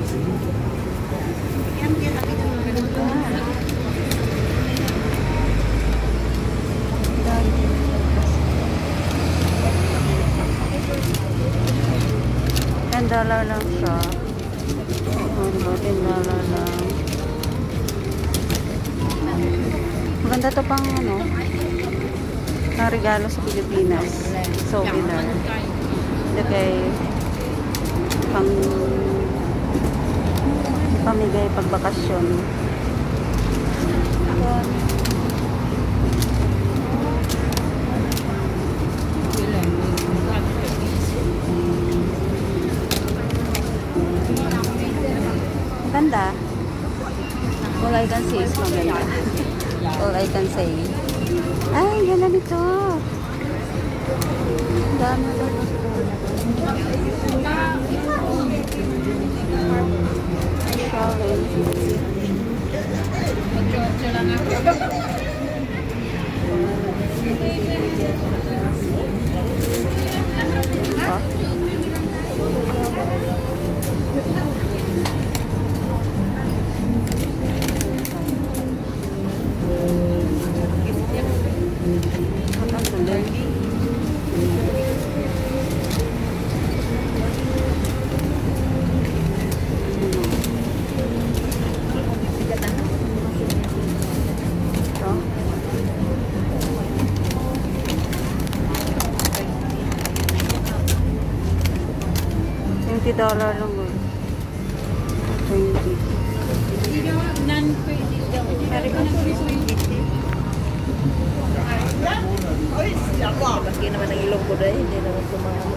$10 lang siya. $10 lang. Maganda to pang ano, na regalo sa Pilipinas. Souvenir. Lagay pamigay pagbakasyon. Maganda. All I can say is maganda. All I can say. Ay, ganda nito. Dami na ito. Mag-chorcho lang ako. $20 lang mo. 20. Non-pwede daw. Pero kung nag-20. Laki naman ang ilong ko dahil hindi naman tumama.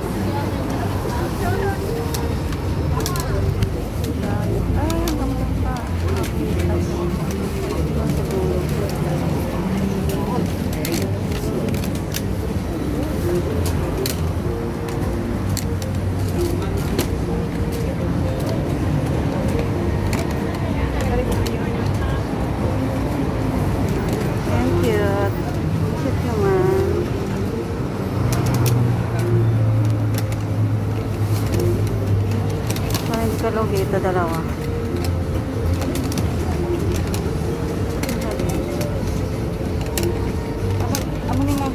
Kalog ito dalawa. Amo ni mo.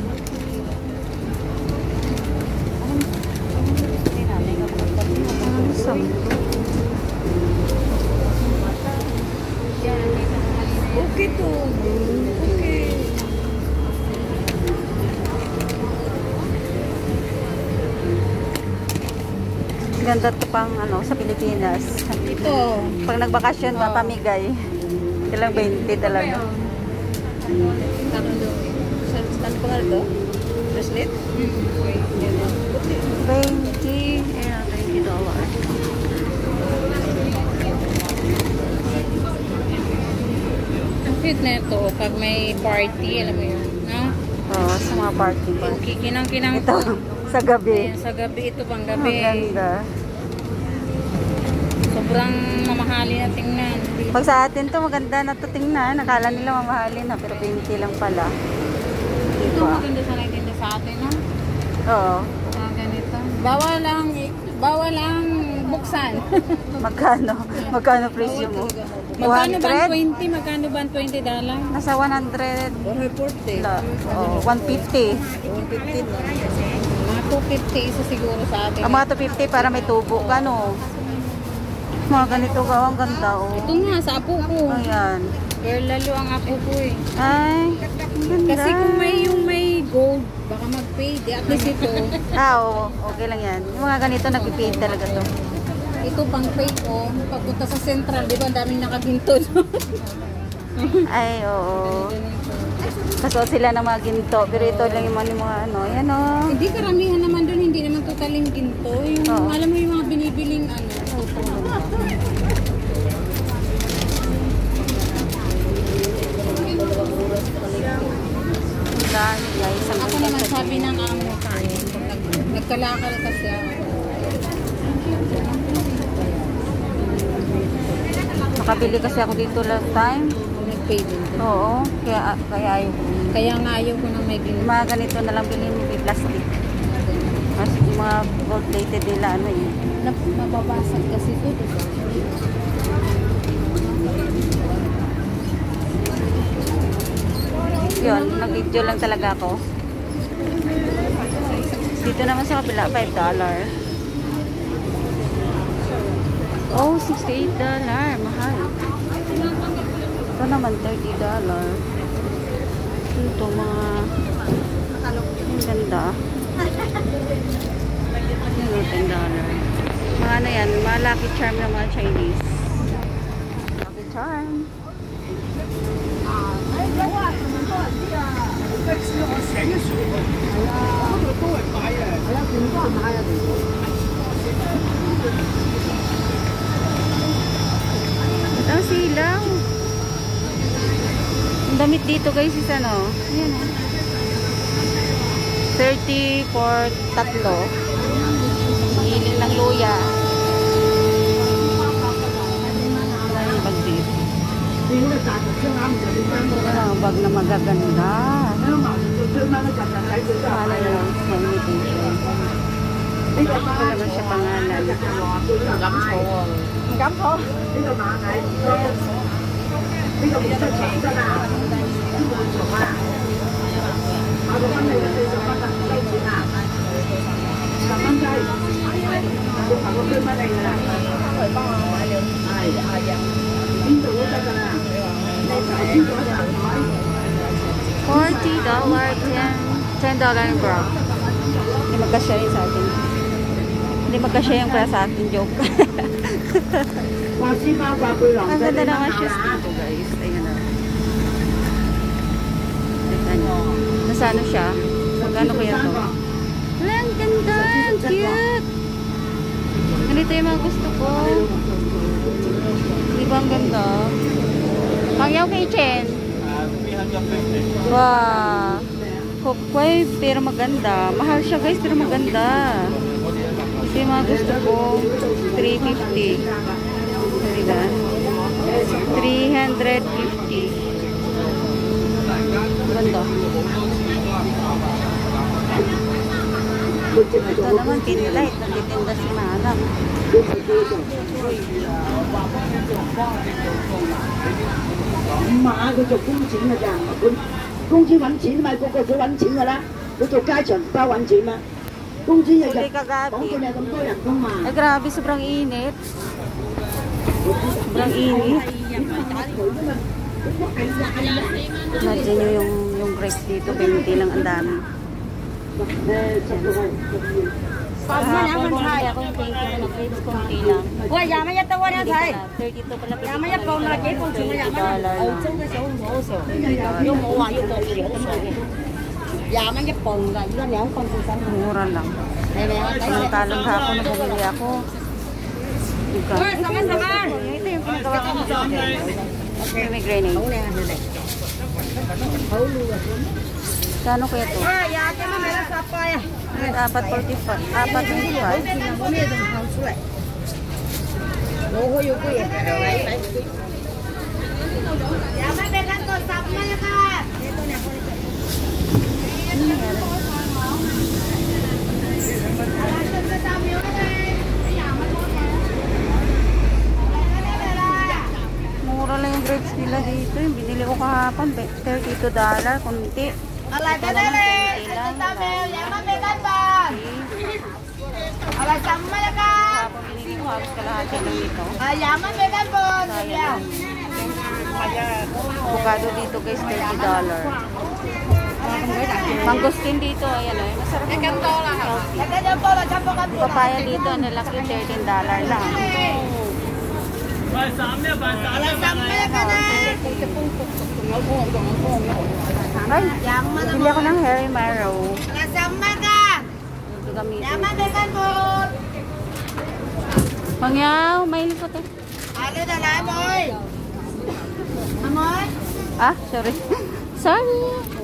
Okay to. Okay. Ganda to pang ano sa Pilipinas. Ito. Pag nagbakasyon ba pamigay. Ilang 20 talaga. Saan pa nga ito? Bracelet? 20. Ayan, $20. Ang cute na ito. Pag may party, alam mo yun. No? Oo, sa mga party ba. Kinang-kinang Ito, sa gabi. Ayan, sa gabi. Ito pang gabi. Maganda. Sobrang mamahali na tingnan. Pag sa atin to maganda na to tingnan. Nakala nila mamahalin na pero 20 lang pala. Ito Diba? maganda sa nagtinda sa atin, no? Oo. Mga ganito. Bawal lang buksan. Magkano? Magkano presyo mo? Magkano ba 100? 20? Magkano ba $20? Nasa 100. 140. Oh, 150. 115 na. Mga 250 isa siguro sa atin. Ang mga 250 para may tubo ka, no? Mga ganito ka, ang ganda, oh. Ito nga, sa apo ko. Ayan. Pero lalo ang apo ko eh. Ay, ang ganda. Kasi kung may gold, baka mag-fade. At least ito, Oo, okay lang yan. Yung mga ganito, nagpipaint talaga to. ito pang fade oh. Pagpunta sa central, di ba ang daming nakaginto. Ay, oo. Kasuot sila ng mga ginto. Pero ito lang yung mga ano. Ayan, oh. Hindi karamihan naman doon, hindi naman totaling ginto. Yung, Oo. alam mo yung mga binibiling ano. Guys, ang Ako naman sabi ng amo ko, nagkalakal kasi ako. Nakabili kasi ako dito last time. Nag-pay din. Oo, kaya ayaw. Kaya nga ayaw ko nang may ginto. Mga ganito na lang bilhin mo, may plastic. Mas yung mga gold plated nila, ano eh. Mababasag kasi ito, diba? Yun, nag-video lang talaga ako. Dito naman sa kabila, $5. Oh, $68. Mahal. Ito naman, $30. Ito, mga... Ang ganda. Ito, $10. Mga ano yan, mga lucky charm ng mga Chinese. Lucky charm. Ang silaw. Ang damit dito guys is ano. Ayan o. 30 for tatlo. Hiling ng luya. Ay, bag dito. Ang bag na magaganda. Pangalan lang sa imitation. Ito naman siya pangalan. Cắm thôi. $10 yung bra. Hindi magkasya yun sa atin. Hindi magkasya yung bra sa atin. Joke. Ang ganda naman shoes dito guys. Ayun na. Nasa ano siya? Magkano kaya to? Wala, ang ganda. Ang cute. Ganito yung mga gusto ko. Di ba ang ganda? Pangyaw kay Chen. 350. Wow. Kukway, pero maganda. Mahal siya guys, pero maganda. Ito yung mga gusto ko. 350. Diba? 350. Ganda. Ito naman, pinlight. Nagtitinda si Manang. 馬佢做工錢㗎咋，佢工資揾錢嘛，個個都揾錢㗎啦。佢做街場包揾錢嘛，工資日日 Huli kagabi. 講佢哋咁多人工嘛。 Ay, grabe. Sobrang init. Sobrang init. Imagine nyo yung grapes dito. Pinti lang ang dami. Kahapon bumili ako yung 20 na grapes. Kunti lang. 喂，廿蚊一兜啊，你睇。 32 pala. 廿蚊一磅咪幾磅錢啊？廿蚊。澳洲嘅數唔好數，都冇話要到時好數嘅。廿蚊一磅㗎，而家2磅40蚊。 Mura lang. 係咪啊？ Samantalang hapon na bumili ako. Ito yung pinagawa ko sa akin. Pomegranate. 好靚啊，佢哋。好靚啊！ Kano kaya to? 廿幾蚊咪得10塊啊！ 4.45. 4.25. 冇咩仲扣出嚟。我可以杯嘢。廿蚊俾緊個10蚊一間。 Mura lang yung grapes nila dito. Yung binili ko kahapon, $32. Kunti. Alay ka na rin! Ito sabi, yaman may ganban! Alay, sama na ka! Kahapon binili ko halos kalahati lang dito. Yaman may ganban! Sayang. Avocado dito guys, $30. Mangosteen dito, ayan o. Masarap yung mangosteen. Nagkadyan po, nagkadyan po. Papaya dito, ang lalaki $13 lang. Alay, sama na ka na! Ay, bili ako ng Harry Marrow. Alay, sama ka! Ito gamitin. Yaman may ganban! Pangyaw, mahilig ko to. Ano na lang, Amoy? Amoy? Ah, sorry. Sorry.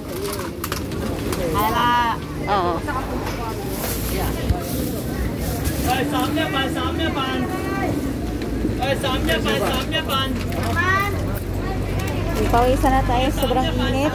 Ala. Oo. Pawisan na tayo, sobrang init.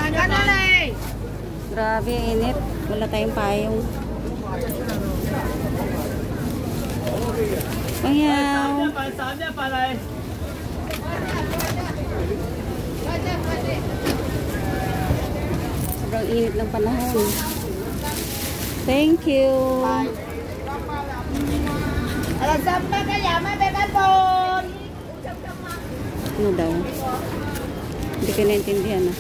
Grabe ang init. Wala tayong payong. Pangyaw. Sobrang init ng panahon. Thank you. Alas 10 kaya mabigat po. Ano daw? Hindi ko naintindihan ah.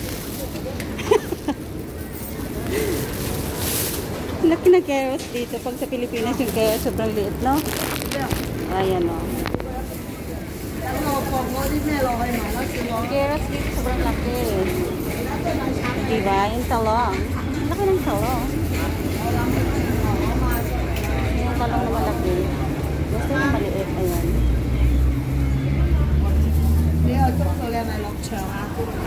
Laki na carrots dito. Pag sa Pilipinas yung carrots sobrang liit, no? Ayan o. Carrots dito sobrang laki. Diba? Yung talong. Laki ng talong. Yung talong na malaki. Gusto yung maliit. Ayan.